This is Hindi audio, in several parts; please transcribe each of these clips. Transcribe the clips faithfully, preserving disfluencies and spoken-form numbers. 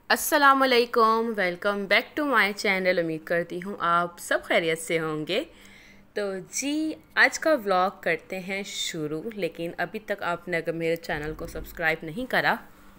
अस्सलामुअलैकुम, welcome back to my channel. उम्मीद करती हूँ आप सब खैरियत से होंगे। तो जी, आज का व्लॉग करते हैं शुरू। लेकिन अभी तक आपने अगर मेरे चैनल को सब्सक्राइब नहीं करा,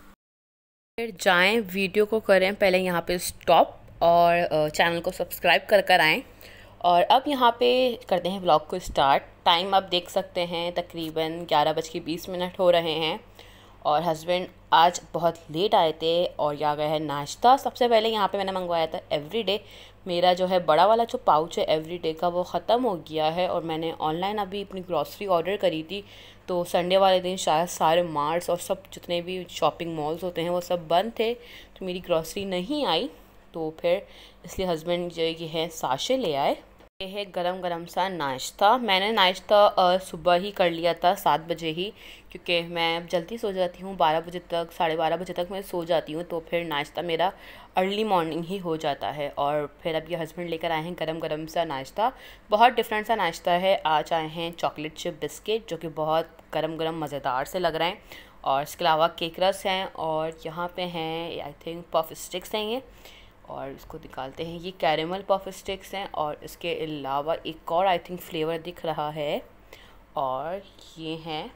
फिर जाएं, वीडियो को करें पहले यहाँ पे स्टॉप और चैनल को सब्सक्राइब कर कर आएँ। और अब यहाँ पे करते हैं व्लॉग को स्टार्ट। टाइम आप देख सकते हैं, तकरीबन ग्यारह बज के बीस मिनट हो रहे हैं और हस्बैंड आज बहुत लेट आए थे और आ गया है नाश्ता। सबसे पहले यहाँ पे मैंने मंगवाया था एवरीडे। मेरा जो है बड़ा वाला जो पाउच है एवरीडे का, वो ख़त्म हो गया है और मैंने ऑनलाइन अभी अपनी ग्रॉसरी ऑर्डर करी थी। तो संडे वाले दिन शायद सारे मार्ट्स और सब जितने भी शॉपिंग मॉल्स होते हैं वो सब बंद थे, तो मेरी ग्रॉसरी नहीं आई। तो फिर इसलिए हस्बैंड जो ये है साशे ले आए। ये है गरम गरम सा नाश्ता। मैंने नाश्ता सुबह ही कर लिया था सात बजे ही, क्योंकि मैं जल्दी सो जाती हूँ, बारह बजे तक साढ़े बारह बजे तक मैं सो जाती हूँ। तो फिर नाश्ता मेरा अर्ली मॉर्निंग ही हो जाता है। और फिर अब ये हस्बैंड लेकर आए हैं गरम गरम सा नाश्ता। बहुत डिफरेंट सा नाश्ता है। आज आए हैं चॉकलेट चिप बिस्किट, जो कि बहुत गरम गरम मज़ेदार से लग रहे हैं। और इसके अलावा केक रस हैं और यहाँ पे हैं आई थिंक पफ स्टिक्स हैं ये, और इसको निकालते हैं। ये कैरेमल पफ स्टिक्स हैं और इसके अलावा एक और आई थिंक फ्लेवर दिख रहा है, और ये हैं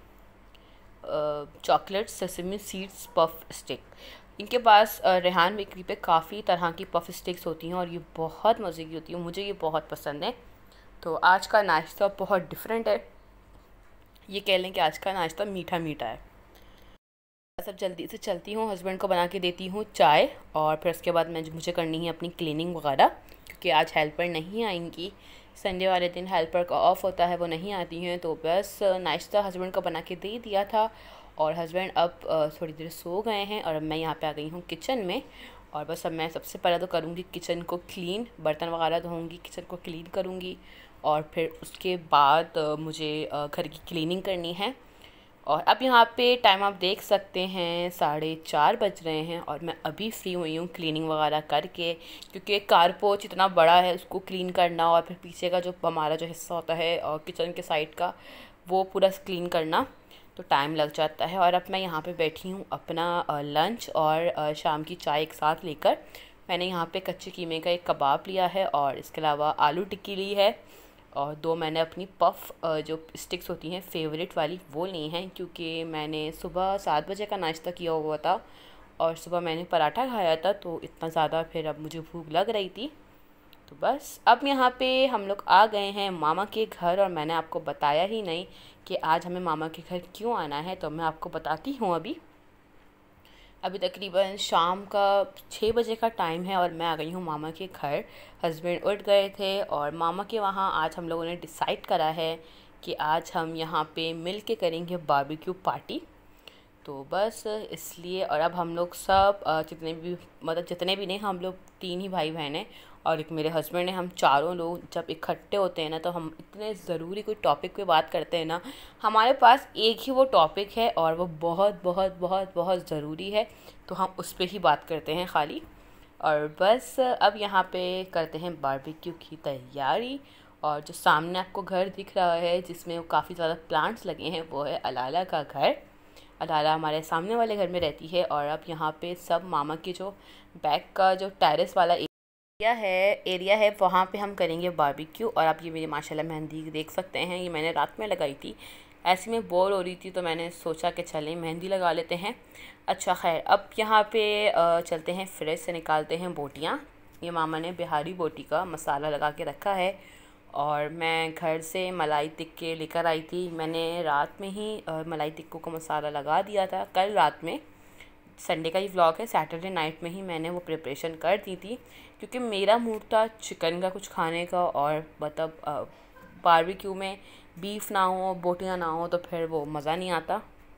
chocolate sesame seeds puff stick. इनके पास अ, रेहान बेकरी पे काफ़ी तरह की पफ स्टिक्स होती हैं और ये बहुत मज़े की होती है, मुझे ये बहुत पसंद है। तो आज का नाश्ता बहुत डिफरेंट है, ये कह लें कि आज का नाश्ता मीठा मीठा है। सब जल्दी से चलती हूँ, हस्बैंड को बना के देती हूँ चाय, और फिर उसके बाद मैं मुझे करनी है अपनी क्लीनिंग वगैरह, क्योंकि आज हेल्पर नहीं आएंगी। संडे वाले दिन हेल्पर का ऑफ होता है, वो नहीं आती हैं। तो बस नाश्ता हस्बैंड को बना के दे दिया था और हस्बैंड अब थोड़ी देर सो गए हैं और अब मैं यहाँ पे आ गई हूँ किचन में। और बस अब मैं सबसे पहले तो करूँगी किचन को क्लीन, बर्तन वगैरह धोऊँगी, किचन को क्लीन करूँगी और फिर उसके बाद मुझे घर की क्लीनिंग करनी है। और अब यहाँ पे टाइम आप देख सकते हैं, साढ़े चार बज रहे हैं और मैं अभी फ्री हुई हूँ क्लीनिंग वगैरह करके, क्योंकि कार पोच इतना बड़ा है, उसको क्लीन करना और फिर पीछे का जो हमारा जो हिस्सा होता है और किचन के साइड का, वो पूरा क्लीन करना, तो टाइम लग जाता है। और अब मैं यहाँ पे बैठी हूँ अपना लंच और शाम की चाय एक साथ लेकर। मैंने यहाँ पे कच्चे कीमे का एक कबाब लिया है और इसके अलावा आलू टिक्की ली है, और दो मैंने अपनी पफ जो स्टिक्स होती हैं फेवरेट वाली वो ली हैं, क्योंकि मैंने सुबह सात बजे का नाश्ता किया हुआ था और सुबह मैंने पराठा खाया था, तो इतना ज़्यादा फिर अब मुझे भूख लग रही थी। तो बस अब यहाँ पे हम लोग आ गए हैं मामा के घर, और मैंने आपको बताया ही नहीं कि आज हमें मामा के घर क्यों आना है, तो मैं आपको बताती हूँ। अभी अभी तकरीबन शाम का छः बजे का टाइम है और मैं आ गई हूँ मामा के घर। हस्बैंड उठ गए थे और मामा के वहाँ आज हम लोगों ने डिसाइड करा है कि आज हम यहाँ पे मिल के करेंगे बारबेक्यू पार्टी। तो बस इसलिए, और अब हम लोग सब जितने भी मतलब जितने भी नहीं, हम लोग तीन ही भाई बहन हैं और एक मेरे हस्बैंड हैं। हम चारों लोग जब इकट्ठे होते हैं ना, तो हम इतने ज़रूरी कोई टॉपिक पे बात करते हैं ना, हमारे पास एक ही वो टॉपिक है और वो बहुत बहुत बहुत बहुत ज़रूरी है, तो हम उस पर ही बात करते हैं खाली। और बस अब यहाँ पे करते हैं बारबेक्यू की तैयारी। और जो सामने आपको घर दिख रहा है जिसमें काफ़ी ज़्यादा प्लांट्स लगे हैं, वो है अलाला का घर। अलाला हमारे सामने वाले घर में रहती है। और अब यहाँ पे सब मामा के जो बैक का जो टेरेस वाला एरिया है एरिया है वहाँ पे हम करेंगे बारबेक्यू। और आप ये मेरी माशाल्लाह मेहंदी देख सकते हैं, ये मैंने रात में लगाई थी, ऐसे में बोर हो रही थी तो मैंने सोचा कि चलें मेहंदी लगा लेते हैं। अच्छा खैर, अब यहाँ पे चलते हैं, फ्रिज से निकालते हैं बोटियाँ। ये मामा ने बिहारी बोटी का मसाला लगा के रखा है और मैं घर से मलाई टिक्के लेकर आई थी। मैंने रात में ही मलाई टिक्कों का मसाला लगा दिया था, कल रात में। संडे का ही व्लॉग है, सैटरडे नाइट में ही मैंने वो प्रिपरेशन कर दी थी, क्योंकि मेरा मूड था चिकन का कुछ खाने का, और मतलब बारबेक्यू में बीफ ना हो, बोटियाँ ना हो, तो फिर वो मज़ा नहीं आता।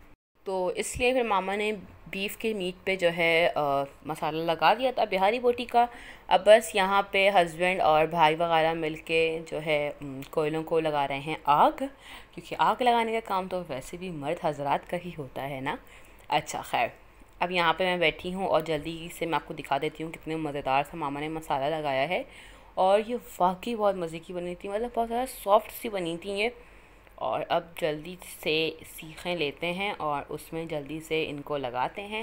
तो इसलिए फिर मामा ने बीफ के मीट पे जो है आ, मसाला लगा दिया था बिहारी बोटी का। अब बस यहाँ पे हस्बैंड और भाई वगैरह मिलके जो है कोयलों को लगा रहे हैं आग, क्योंकि आग लगाने का काम तो वैसे भी मर्द हजरात का ही होता है ना। अच्छा खैर, अब यहाँ पे मैं बैठी हूँ और जल्दी से मैं आपको दिखा देती हूँ कितने मज़ेदार सा मामा ने मसाला लगाया है। और ये वाकई बहुत मज़े की बनी थी, मतलब बहुत ज़्यादा सॉफ्ट सी बनी थी ये। और अब जल्दी से सीखें लेते हैं और उसमें जल्दी से इनको लगाते हैं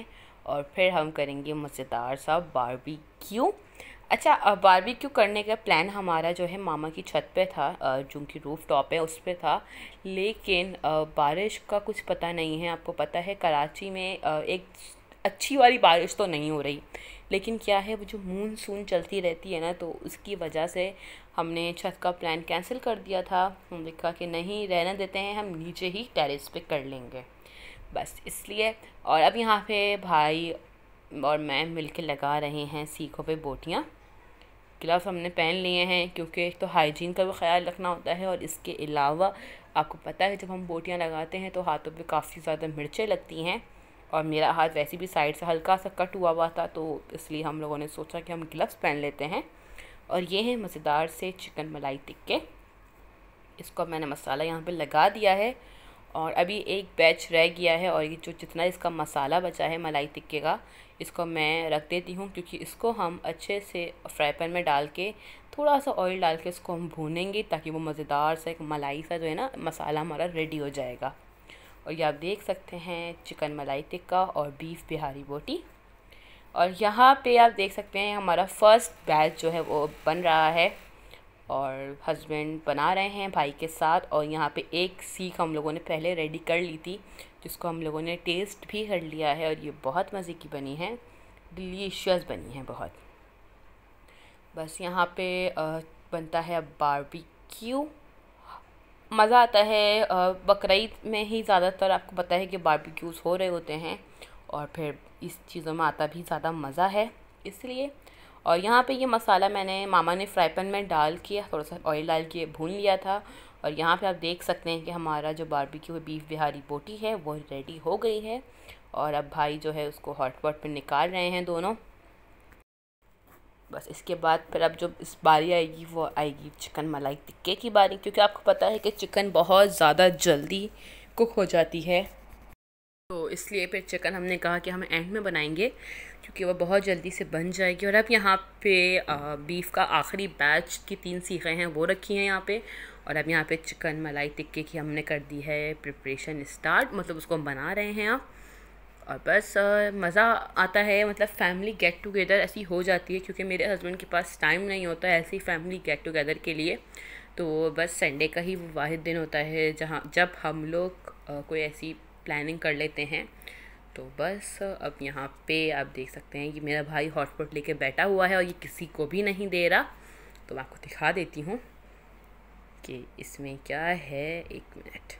और फिर हम करेंगे मज़ेदार सा बारबेक्यू। अच्छा, अब बारबेक्यू करने का प्लान हमारा जो है मामा की छत पे था, जो उनकी रूफ़ टॉप है उस पे था, लेकिन बारिश का कुछ पता नहीं है। आपको पता है कराची में एक अच्छी वाली बारिश तो नहीं हो रही, लेकिन क्या है वो जो मानसून चलती रहती है ना, तो उसकी वजह से हमने छत का प्लान कैंसिल कर दिया था। हम लिखा कि नहीं, रहने देते हैं, हम नीचे ही टेरेस पे कर लेंगे, बस इसलिए। और अब यहाँ पे भाई और मैं मिलके लगा रहे हैं सीखों पे बोटियाँ। ग्लव्स हमने पहन लिए हैं क्योंकि एक तो हाइजीन का भी ख्याल रखना होता है, और इसके अलावा आपको पता है जब हम बोटियाँ लगाते हैं तो हाथों पे काफ़ी ज़्यादा मिर्चें लगती हैं, और मेरा हाथ वैसे भी साइड से हल्का सा कट हुआ हुआ था, तो इसलिए हम लोगों ने सोचा कि हम ग्लव्स पहन लेते हैं। और ये है मज़ेदार से चिकन मलाई टिक्के। इसको मैंने मसाला यहाँ पे लगा दिया है, और अभी एक बैच रह गया है, और ये जो जितना इसका मसाला बचा है मलाई टिक्के का, इसको मैं रख देती हूँ, क्योंकि इसको हम अच्छे से फ्राई पैन में डाल के थोड़ा सा ऑयल डाल के इसको हम भूनेंगे, ताकि वो मज़ेदार सा एक मलाई सा जो है ना मसाला हमारा रेडी हो जाएगा। और ये आप देख सकते हैं चिकन मलाई टिक्का और बीफ बिहारी बोटी। और यहाँ पे आप देख सकते हैं हमारा फ़र्स्ट बैच जो है वो बन रहा है, और हस्बैंड बना रहे हैं भाई के साथ। और यहाँ पे एक सीख हम लोगों ने पहले रेडी कर ली थी, जिसको हम लोगों ने टेस्ट भी कर लिया है, और ये बहुत मज़े की बनी है, डिलीशियस बनी है बहुत। बस यहाँ पे बनता है अब बारबेक्यू। मज़ा आता है बकरीद में ही ज़्यादातर, आपको पता है कि बारबेक्यूज़ हो रहे होते हैं, और फिर इस चीज़ों में आता भी ज़्यादा मज़ा है, इसलिए। और यहाँ पे ये मसाला मैंने मामा ने फ्राई पैन में डाल के थोड़ा सा ऑयल डाल के भून लिया था। और यहाँ पे आप देख सकते हैं कि हमारा जो बारबेक्यू बीफ बिहारी बोटी है वो रेडी हो गई है, और अब भाई जो है उसको हॉट पॉट पे निकाल रहे हैं दोनों। बस इसके बाद फिर अब जो इस बारी आएगी वो आएगी चिकन मलाई टिक्के की बारी, क्योंकि आपको पता है कि चिकन बहुत ज़्यादा जल्दी कुक हो जाती है, तो इसलिए फिर चिकन हमने कहा कि हम एंड में बनाएंगे, क्योंकि वह बहुत जल्दी से बन जाएगी। और अब यहाँ पे बीफ का आखिरी बैच की तीन सीखें हैं वो रखी हैं यहाँ पे, और अब यहाँ पे चिकन मलाई टिक्के की हमने कर दी है प्रिपरेशन स्टार्ट, मतलब उसको हम बना रहे हैं आप। और बस मज़ा आता है, मतलब फैमिली गेट टुगेदर ऐसी हो जाती है, क्योंकि मेरे हस्बैंड के पास टाइम नहीं होता है ऐसी फैमिली गेट टुगेदर के लिए। तो बस संडे का ही वो वाहिद दिन होता है जहाँ जब हम लोग कोई ऐसी प्लानिंग कर लेते हैं। तो बस अब यहाँ पे आप देख सकते हैं कि मेरा भाई हॉटपॉट लेके बैठा हुआ है, और ये किसी को भी नहीं दे रहा। तो मैं आपको दिखा देती हूँ कि इसमें क्या है, एक मिनट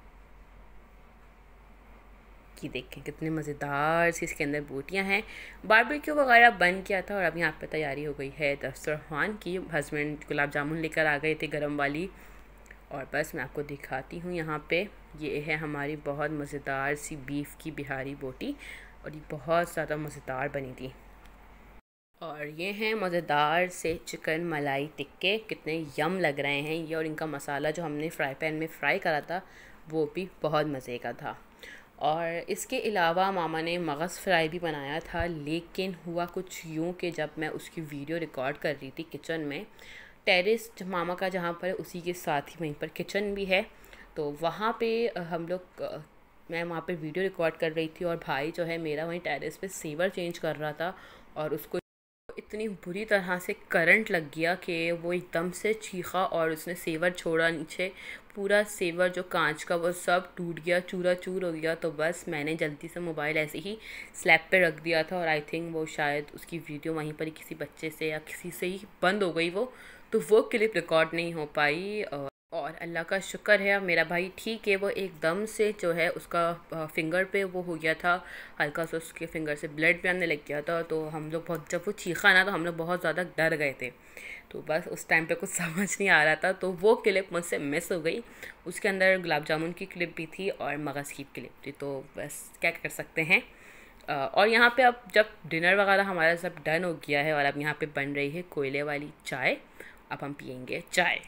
कि देखें कितने मज़ेदार सी इसके अंदर बोटियाँ हैं। बारबेक्यू वगैरह बन गया था, और अब यहाँ पे तैयारी हो गई है दस्तरखान की। हस्बैंड गुलाब जामुन लेकर आ गए थे गरम वाली, और बस मैं आपको दिखाती हूँ यहाँ पे। ये है हमारी बहुत मज़ेदार सी बीफ की बिहारी बोटी, और ये बहुत ज़्यादा मज़ेदार बनी थी। और ये हैं मज़ेदार से चिकन मलाई टिक्के, कितने यम लग रहे हैं ये। और इनका मसाला जो हमने फ्राई पैन में फ्राई करा था वो भी बहुत मज़े का था। और इसके अलावा मामा ने मगज़ फ्राई भी बनाया था, लेकिन हुआ कुछ यूँ कि जब मैं उसकी वीडियो रिकॉर्ड कर रही थी किचन में, टेरेस मामा का जहाँ पर उसी के साथ ही वहीं पर किचन भी है, तो वहाँ पे हम लोग मैं वहाँ पे वीडियो रिकॉर्ड कर रही थी, और भाई जो है मेरा वहीं टेरेस पे सेवर चेंज कर रहा था, और उसको इतनी बुरी तरह से करंट लग गया कि वो एकदम से चीखा, और उसने सेवर छोड़ा नीचे। पूरा सेवर जो कांच का वो सब टूट गया, चूरा चूर हो गया। तो बस मैंने जल्दी से मोबाइल ऐसे ही स्लैब पे रख दिया था, और आई थिंक वो शायद उसकी वीडियो वहीं पर किसी बच्चे से या किसी से ही बंद हो गई वो, तो वो क्लिप रिकॉर्ड नहीं हो पाई। और अल्लाह का शुक्र है मेरा भाई ठीक है, वो एकदम से जो है उसका फिंगर पे वो हो गया था, हल्का सा उसके फिंगर से ब्लड भी आने लग गया था। तो हम लोग बहुत, जब वो चीखा ना, तो हम लोग बहुत ज़्यादा डर गए थे। तो बस उस टाइम पे कुछ समझ नहीं आ रहा था, तो वो क्लिप मुझसे मिस हो गई। उसके अंदर गुलाब जामुन की क्लिप भी थी और मगज़ की क्लिप थी, तो बस क्या कर सकते हैं। और यहाँ पे अब जब डिनर वगैरह हमारा सब डन हो गया है, और अब यहाँ पे बन रही है कोयले वाली चाय। अब हम पियेंगे चाय।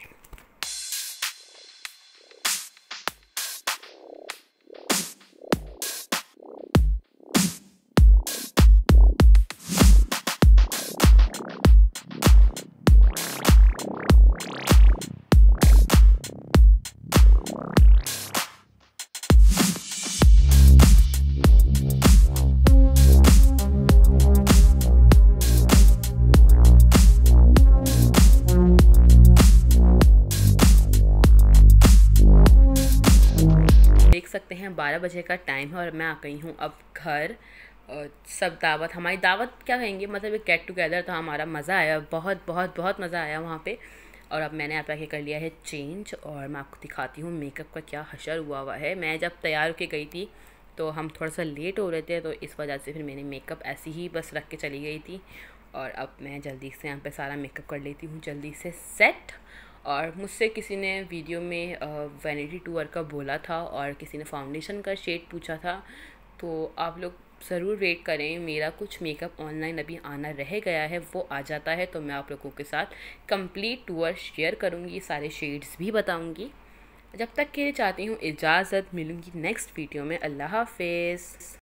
हैं बारह बजे का टाइम है और मैं आ गई हूँ अब घर। सब दावत, हमारी दावत क्या कहेंगे, मतलब एक गेट टुगेदर था हमारा, मज़ा आया, बहुत बहुत बहुत मज़ा आया वहाँ पे। और अब मैंने आप आके कर लिया है चेंज और मैं आपको दिखाती हूँ मेकअप का क्या हशर हुआ हुआ है। मैं जब तैयार होके गई थी तो हम थोड़ा सा लेट हो रहे थे, तो इस वजह से फिर मैंने मेकअप ऐसे ही बस रख के चली गई थी। और अब मैं जल्दी से यहाँ पे सारा मेकअप कर लेती हूँ जल्दी से सेट। और मुझसे किसी ने वीडियो में वैनिटी टूर का बोला था और किसी ने फाउंडेशन का शेड पूछा था, तो आप लोग ज़रूर वेट करें, मेरा कुछ मेकअप ऑनलाइन अभी आना रह गया है, वो आ जाता है तो मैं आप लोगों के साथ कंप्लीट टूर शेयर करूँगी, सारे शेड्स भी बताऊँगी। जब तक के लिए चाहती हूँ इजाज़त, मिलूँगी नेक्स्ट वीडियो में। अल्लाह हाफिज़।